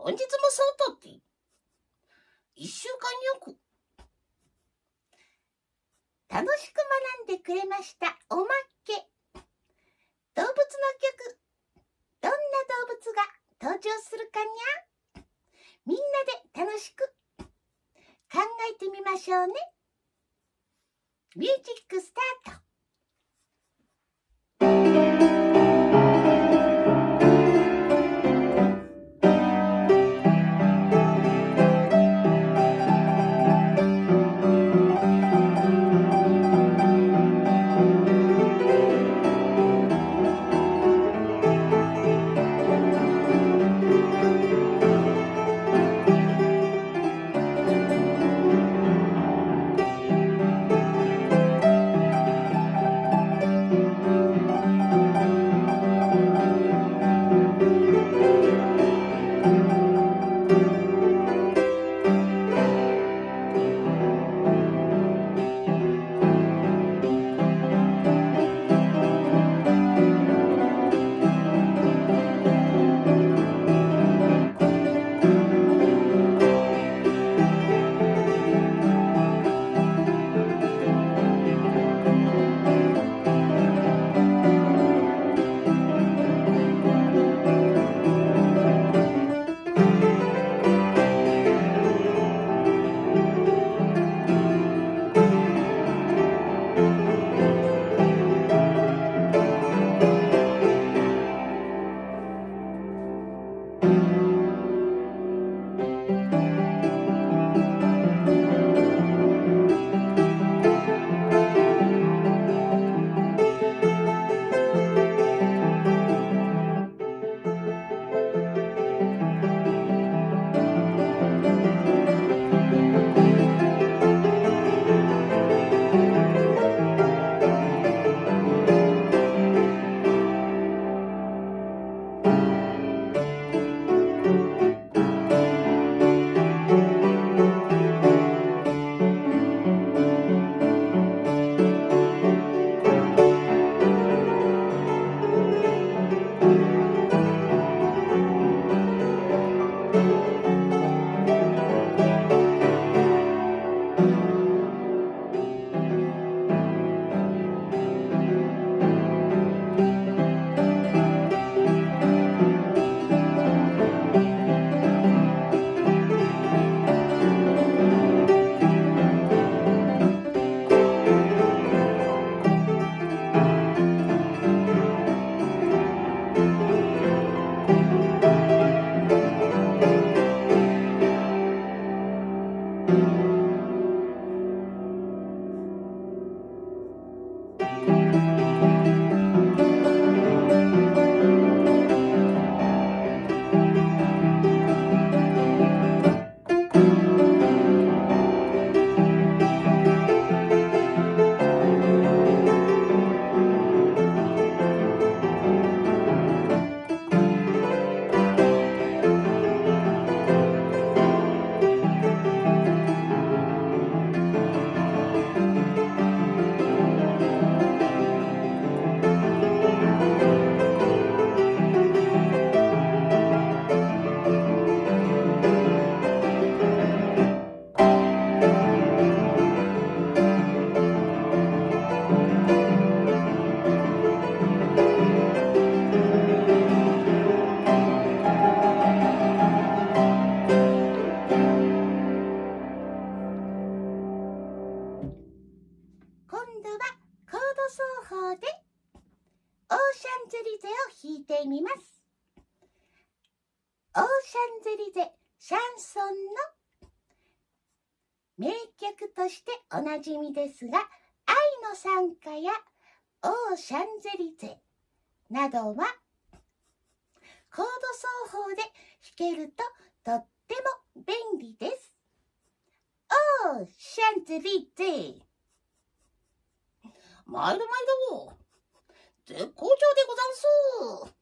本日もそうとって、一週間よく楽しく学んでくれましたおまけ。動物の曲、どんな動物が登場するかにゃ？みんなで楽しく考えてみましょうね。ミュージックスタート。弾いてみます。オーシャンゼリゼシャンソンの名曲としておなじみですが、愛の賛歌やオーシャンゼリゼなどはコード奏法で弾けるととっても便利です。オーシャンゼリゼ、毎度毎度絶好調でござんす。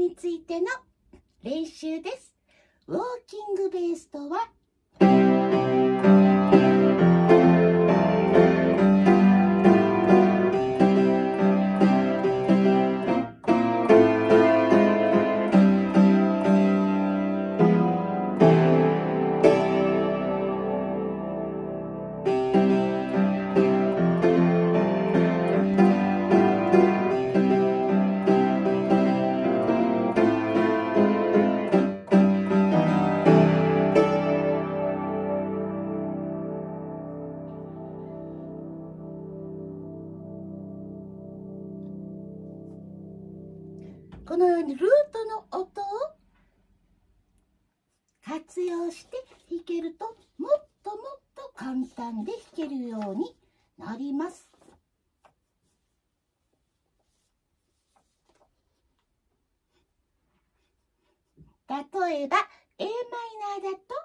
についての練習です。ウォーキングベースとは、このようにルートの音を活用して弾けるともっともっと簡単で弾けるようになります。例えば A マイナーだと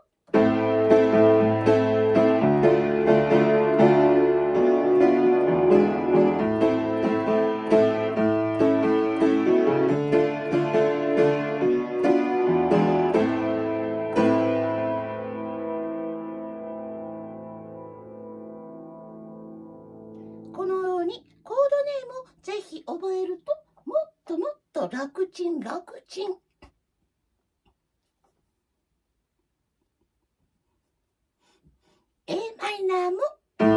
このようにコードネームをぜひ覚えるともっともっと楽ちん楽ちん。A マイナーも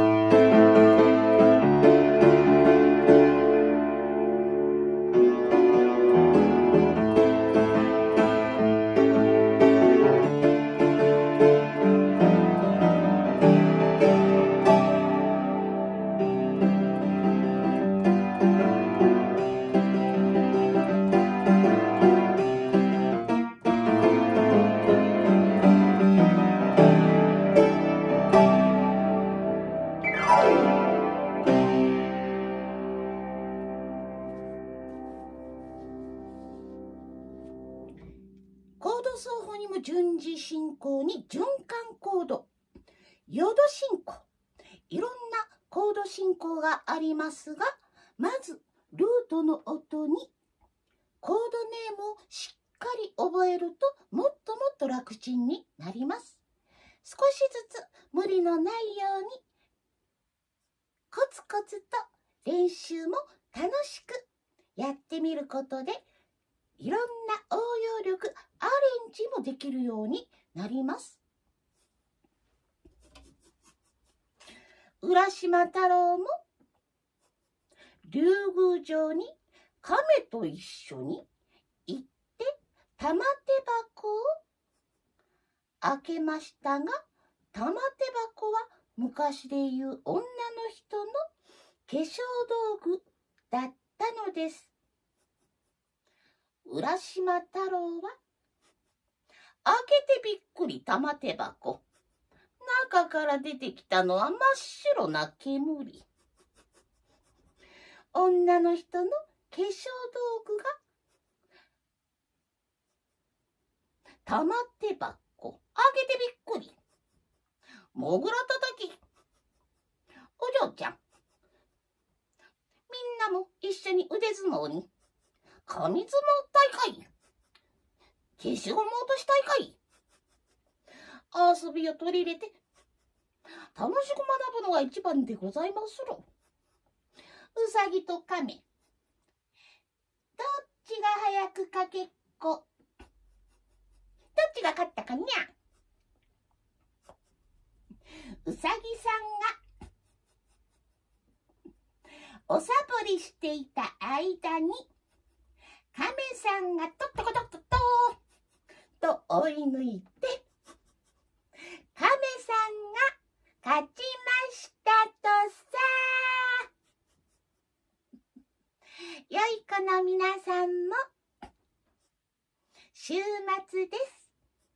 コード奏法にも順次進行に循環コード、ヨド進行、いろんなコード進行がありますが、まずルートの音にコードネームをしっかり覚えるともっともっと楽ちんになります。少しずつ無理のないようにコツコツと練習も楽しくやってみることでいろんな応用力アレンジもできるようになります。浦島太郎も竜宮城に亀と一緒に行って玉手箱を開けましたが、玉手箱は昔でいう女の人の化粧道具だったのです。浦島太郎は開けてびっくり玉手箱。中から出てきたのは真っ白な煙。女の人の化粧道具が玉手箱。開けてびっくり。もぐらたたき。お嬢ちゃん。みんなも一緒に腕相撲に。紙相撲大会。消しゴム落とし大会。遊びを取り入れて楽しく学ぶのが一番でございまする。うさぎと亀、どっちが早くかけっこ。どっちが勝ったかにゃ。うさぎさんがおさぼりしていた間に亀さんがとっとことっとっと追い抜いて亀さんが勝ちましたとさ。良い子の皆さんも週末です。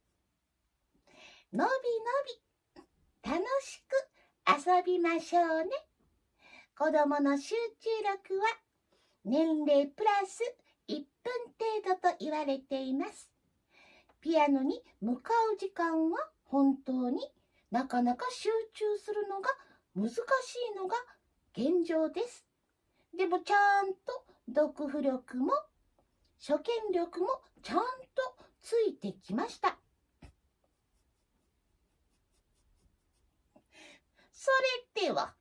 のびのび楽しく遊びましょうね。子どもの集中力は年齢プラス1分程度と言われています。ピアノに向かう時間は本当になかなか集中するのが難しいのが現状です。でもちゃんと読譜力も初見力もちゃんとついてきました。それでは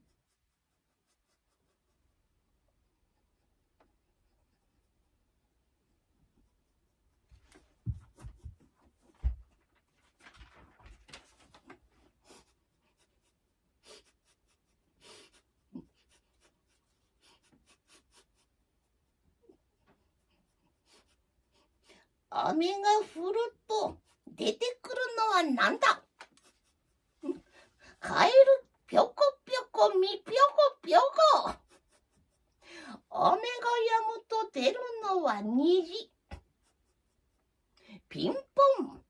雨が降ると出てくるのは何だ？カエルぴょこぴょこみぴょこぴょこ。雨が止むと出るのは虹。ピンポン。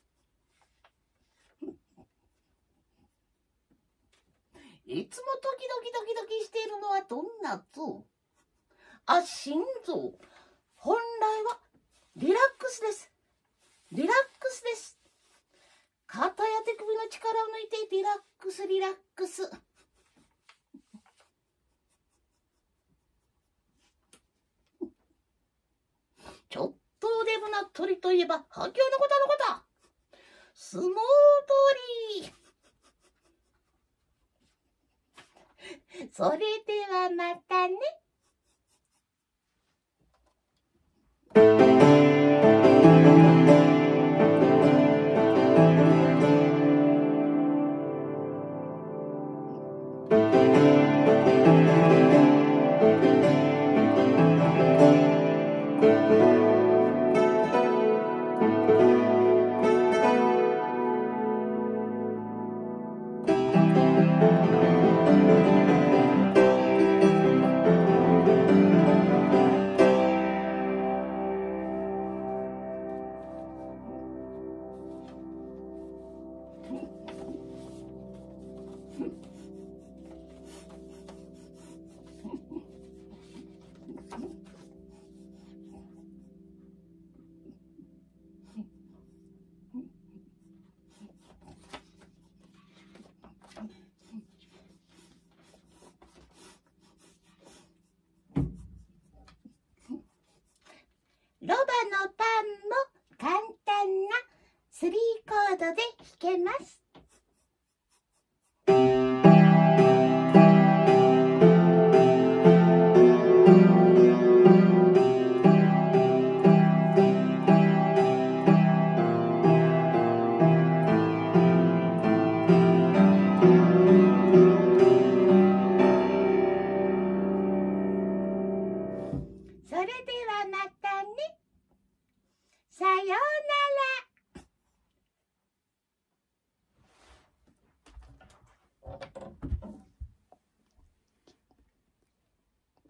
いつもドキドキドキドキしているのはどんなぞ？心臓。本来はリラックスです。リラックスです。肩や手首の力を抜いてリラックスリラックス。ちょっとデブな鳥といえばハキョウのこと。相撲取り。それではまたね。ロバのパンも簡単な3コードで弾けます。それではまたね。さようなら。